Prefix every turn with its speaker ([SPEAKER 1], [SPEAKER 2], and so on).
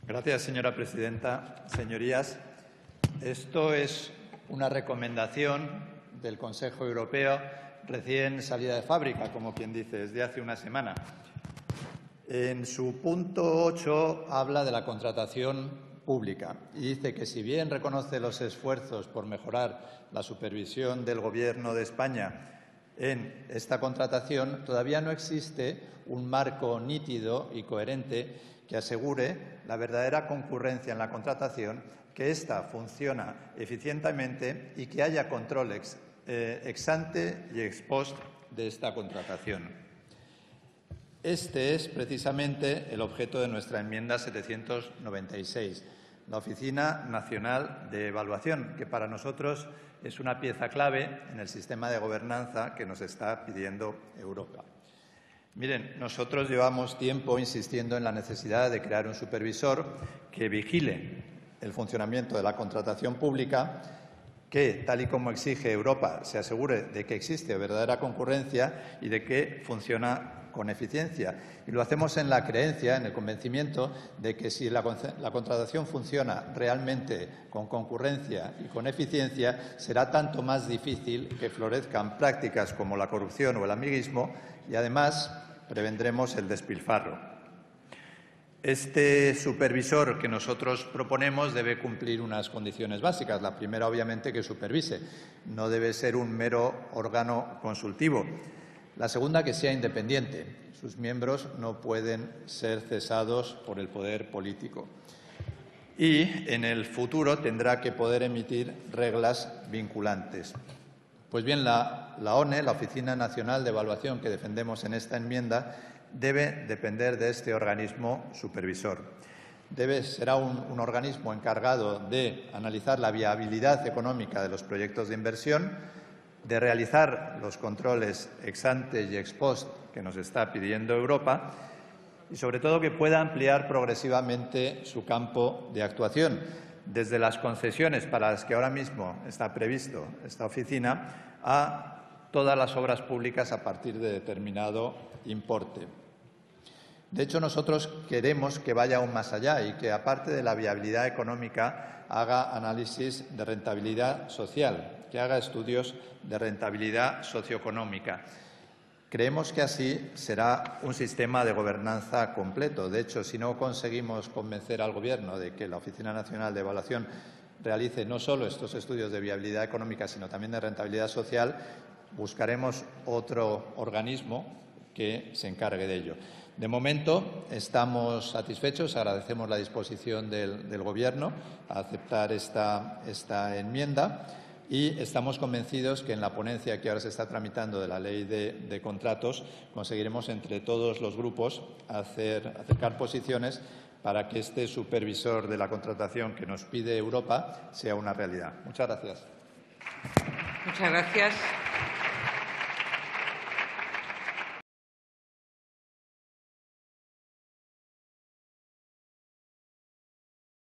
[SPEAKER 1] Gracias, señora presidenta. Señorías, esto es una recomendación del Consejo Europeo recién salida de fábrica, como quien dice, desde hace una semana. En su punto 8 habla de la contratación pública y dice que, si bien reconoce los esfuerzos por mejorar la supervisión del Gobierno de España en esta contratación, todavía no existe un marco nítido y coherente que asegure la verdadera concurrencia en la contratación, que ésta funciona eficientemente y que haya control ex ante y ex post de esta contratación. Este es precisamente el objeto de nuestra enmienda 796, la Oficina Nacional de Evaluación, que para nosotros es una pieza clave en el sistema de gobernanza que nos está pidiendo Europa. Miren, nosotros llevamos tiempo insistiendo en la necesidad de crear un supervisor que vigile el funcionamiento de la contratación pública, que, tal y como exige Europa, se asegure de que existe verdadera concurrencia y de que funciona con eficiencia. Y lo hacemos en la creencia, en el convencimiento de que si la contratación funciona realmente con concurrencia y con eficiencia, será tanto más difícil que florezcan prácticas como la corrupción o el amiguismo y, además, prevendremos el despilfarro. Este supervisor que nosotros proponemos debe cumplir unas condiciones básicas. La primera, obviamente, que supervise. No debe ser un mero órgano consultivo. La segunda, que sea independiente. Sus miembros no pueden ser cesados por el poder político. Y en el futuro tendrá que poder emitir reglas vinculantes. Pues bien, la ONE, la Oficina Nacional de Evaluación que defendemos en esta enmienda, debe depender de este organismo supervisor. Será un organismo encargado de analizar la viabilidad económica de los proyectos de inversión, de realizar los controles ex ante y ex post que nos está pidiendo Europa y, sobre todo, que pueda ampliar progresivamente su campo de actuación, desde las concesiones para las que ahora mismo está previsto esta oficina a todas las obras públicas a partir de determinado importe. De hecho, nosotros queremos que vaya aún más allá y que, aparte de la viabilidad económica, haga análisis de rentabilidad social, que haga estudios de rentabilidad socioeconómica. Creemos que así será un sistema de gobernanza completo. De hecho, si no conseguimos convencer al Gobierno de que la Oficina Nacional de Evaluación realice no solo estos estudios de viabilidad económica, sino también de rentabilidad social, buscaremos otro organismo que se encargue de ello. De momento, estamos satisfechos, agradecemos la disposición del Gobierno a aceptar esta enmienda y estamos convencidos que en la ponencia que ahora se está tramitando de la Ley de Contratos conseguiremos entre todos los grupos acercar posiciones para que este supervisor de la contratación que nos pide Europa sea una realidad. Muchas gracias.
[SPEAKER 2] Muchas gracias.